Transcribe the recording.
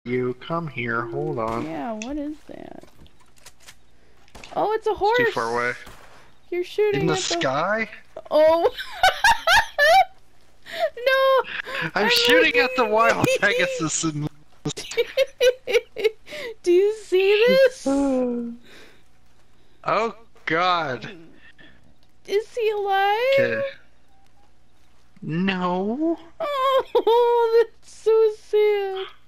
you. Come here. Hold on. Yeah, what is that? Oh, it's a horse! It's too far away. You're shooting In the at sky? Oh! No! I'm shooting at the wild Pegasus in... Do you see this? Oh god. Is he alive? Okay. No. Oh, that's so sad.